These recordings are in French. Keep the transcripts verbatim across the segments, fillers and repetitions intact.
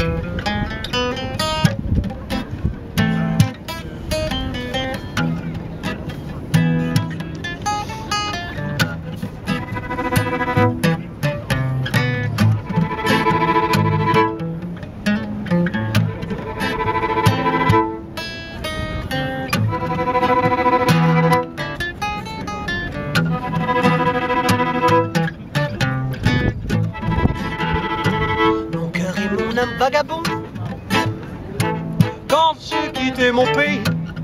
Vagabond, quand j'ai quitté mon pays,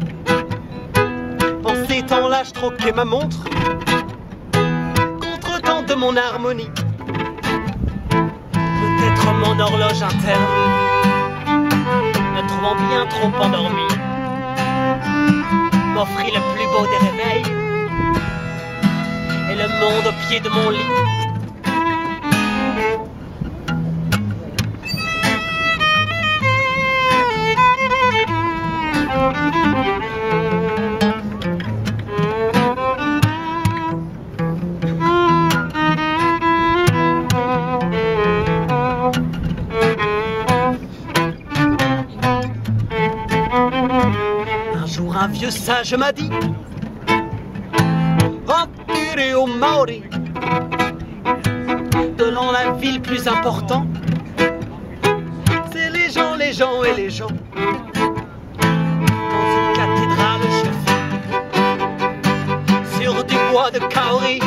en ces temps-là je troquais ma montre contre tant de mon harmonie. Peut-être mon horloge interne, me trouvant bien trop endormi, m'offrit le plus beau des réveils et le monde au pied de mon lit. Un jour un vieux sage m'a dit: retirez aux Maoris, dans la ville plus important, c'est les gens, les gens et les gens. Dans une cathédrale je fais, sur du bois de kauri,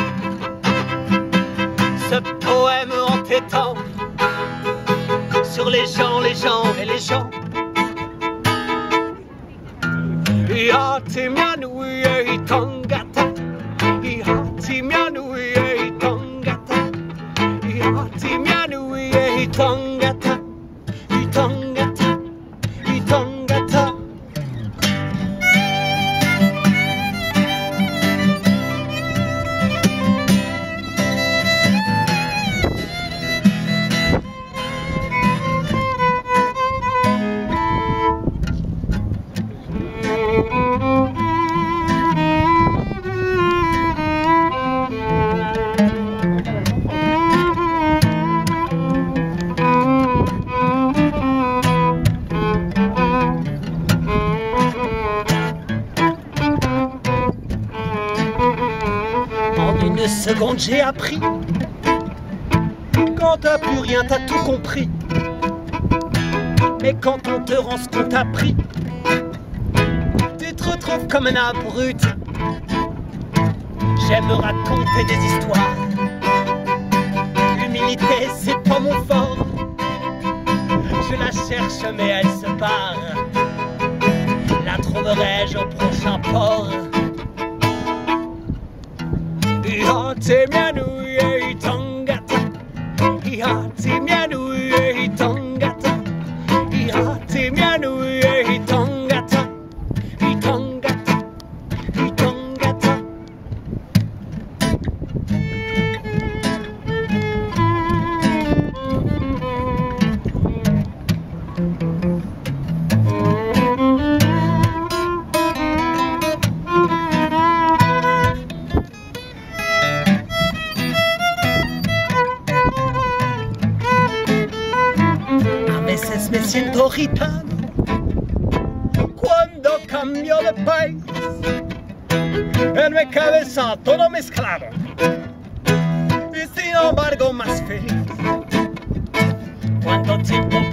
ce poème entêtant sur les gens, les gens et les gens. Ihati mianu e tangata, ihati mianu e tangata, ihati mianu e tangata, itangata, itangata. En une seconde j'ai appris, quand t'as plus rien t'as tout compris. Mais quand on te rend ce qu'on t'a pris, tu te retrouves comme un abruti. J'aime raconter des histoires, l'humilité c'est pas mon fort. Je la cherche mais elle se barre, la trouverai-je au prochain port? Ihati mianu e tangata, ihati mianu e tangata, ihati mianu e tangata, itangata, itangata. Me siento gitano cuando cambio de país. En mi cabeza todo mezclado y sin embargo más feliz. Cuánto tiempo